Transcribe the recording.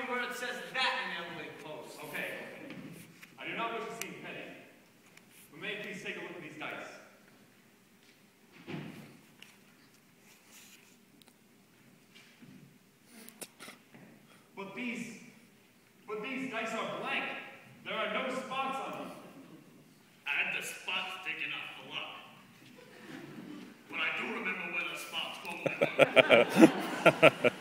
where it says that in Emily Post. Okay. I do not wish to seem petty, but may I please take a look at these dice? But these dice are blank. There are no spots on them. And the spots taken off the luck. But I do remember where the spots normally were.